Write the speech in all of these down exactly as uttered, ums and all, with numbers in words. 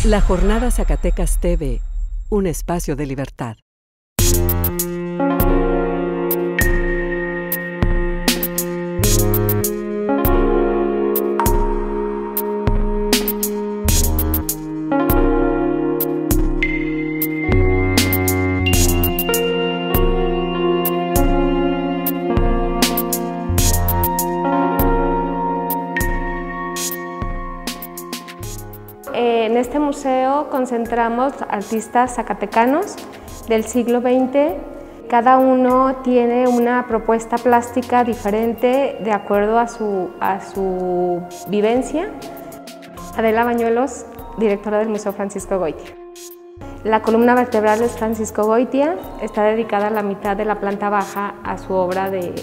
La Jornada Zacatecas T V, un espacio de libertad. En este museo concentramos artistas zacatecanos del siglo veinte. Cada uno tiene una propuesta plástica diferente de acuerdo a su, a su vivencia. Adela Bañuelos, directora del Museo Francisco Goitia. La columna vertebral es Francisco Goitia, está dedicada a la mitad de la planta baja a su obra de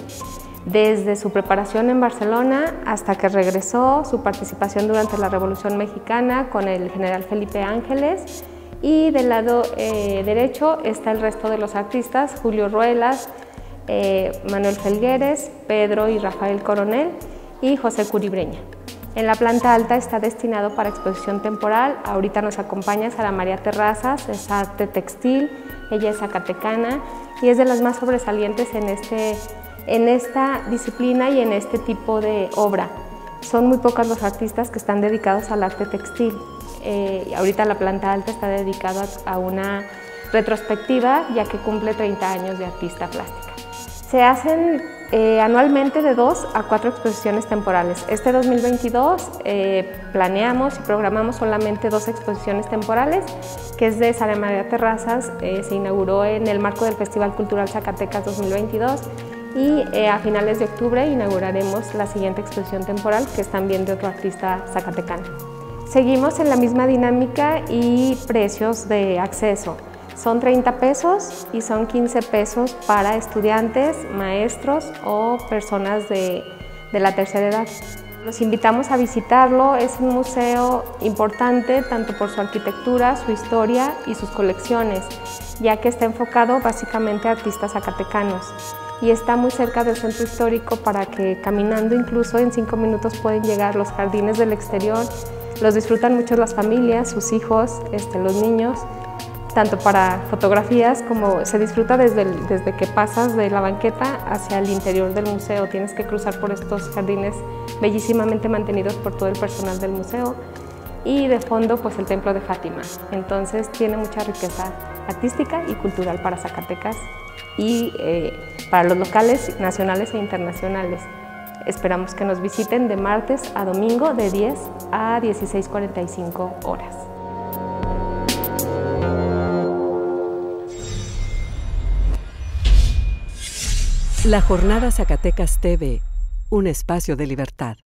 desde su preparación en Barcelona hasta que regresó, su participación durante la Revolución Mexicana con el general Felipe Ángeles, y del lado eh, derecho está el resto de los artistas: Julio Ruelas, eh, Manuel Felgueres, Pedro y Rafael Coronel y José Curibreña. En la planta alta está destinado para exposición temporal. Ahorita nos acompaña Sara María Terrazas, es arte textil, ella es zacatecana y es de las más sobresalientes en este en esta disciplina y en este tipo de obra. Son muy pocos los artistas que están dedicados al arte textil. Eh, ahorita la planta alta está dedicada a una retrospectiva, ya que cumple treinta años de artista plástica. Se hacen eh, anualmente de dos a cuatro exposiciones temporales. Este dos mil veintidós eh, planeamos y programamos solamente dos exposiciones temporales, que es de Sara María Terrazas, eh, se inauguró en el marco del Festival Cultural Zacatecas dos mil veintidós, y eh, a finales de octubre inauguraremos la siguiente exposición temporal, que es también de otro artista zacatecano. Seguimos en la misma dinámica y precios de acceso. Son treinta pesos y son quince pesos para estudiantes, maestros o personas de, de la tercera edad. Los invitamos a visitarlo. Es un museo importante tanto por su arquitectura, su historia y sus colecciones, ya que está enfocado básicamente a artistas zacatecanos. Y está muy cerca del centro histórico para que caminando incluso en cinco minutos pueden llegar los jardines del exterior. Los disfrutan mucho las familias, sus hijos, este, los niños, tanto para fotografías como se disfruta desde, el, desde que pasas de la banqueta hacia el interior del museo. Tienes que cruzar por estos jardines bellísimamente mantenidos por todo el personal del museo. Y de fondo, pues el templo de Fátima. Entonces tiene mucha riqueza artística y cultural para Zacatecas y eh, para los locales, nacionales e internacionales. Esperamos que nos visiten de martes a domingo de diez a dieciséis cuarenta y cinco horas. La Jornada Zacatecas T V, un espacio de libertad.